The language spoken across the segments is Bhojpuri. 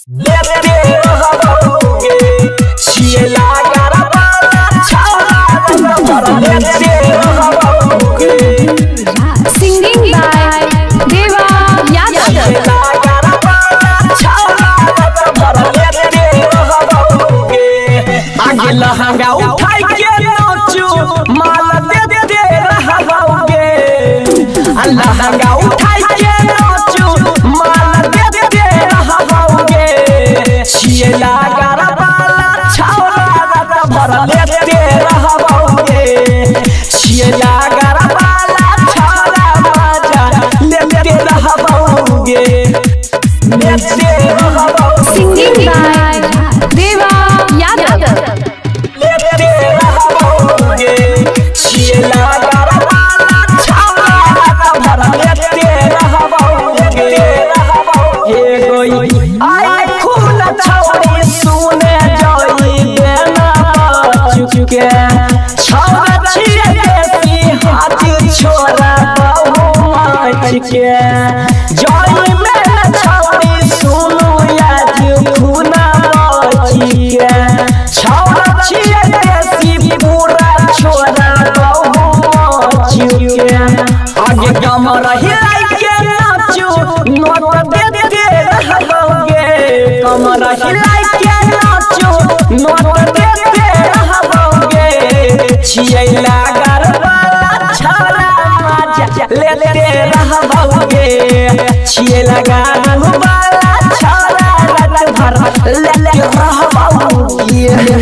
लेते रहबोगे छिला गरबाला छौरा लेते रहबोगे सिंगिंग बाय देवा यादव छिला गरबाला छौरा लेते रहबोगे आगे लहंगा उठाई के नाचो माल देते रहबोगे लहंगा उठाई के नाचो माल देते रहबोगे छिला गरबाला छौरा लेते रहबोगे छिला गरबाला छौरा लेते रहबोगे लेते रहबोगे सिंगिंग बाय देवा यादव लेते रहबोगे छिला गरबाला छौरा लेते रहबोगे हे गोई आई खून छौरी सुने जाई देना चुके छौरा छिए देसी हाथ छोरा बहु माच के जाई में छौरी सुनु आज खूना माची के छौरा छिए देसी पूरा छोरा बहु माच के आगे कमर हिलाई के नाचो नोट देते रहबोगे कमर हिलाई के नाचो नोट देते रहबोगे छिला गरबाला छौरा लेते रहबोगे छिला गरबाला छौरा रात भर लेते रहबोगे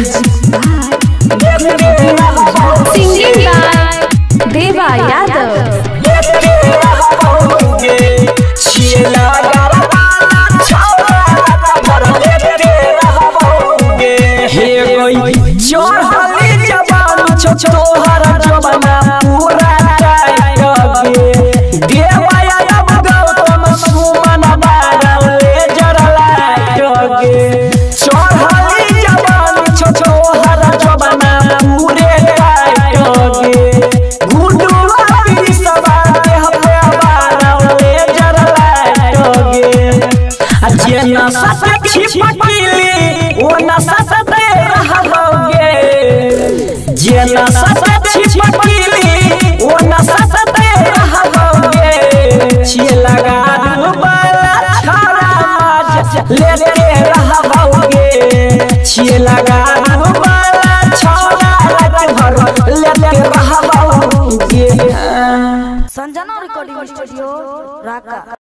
सिंगिंग बाय देवा यादव लेते रहबोगे छिला गरबाला छौरा लेते रहबोगे हे गोई चढ़ली जवान तोहर जवाना पूरा टाइट गे देवा यादव गौतम सुमन बारले जरलाइट गे चढ़ली जवान तोहर जवाना पूरे टाइट गे गुडुआ बिसवा देह पे बारले जरलाइट गे जेना सत छिपकली ओ न सते रहबोगे जेना सत छिपकली ओ न सते रहबोगे छिला गरबाला छौरा लेते रहबोगे छिला गरबाला छौरा रात भर लेते रहबोगे संजना रिकॉर्डिंग स्टूडियो राका।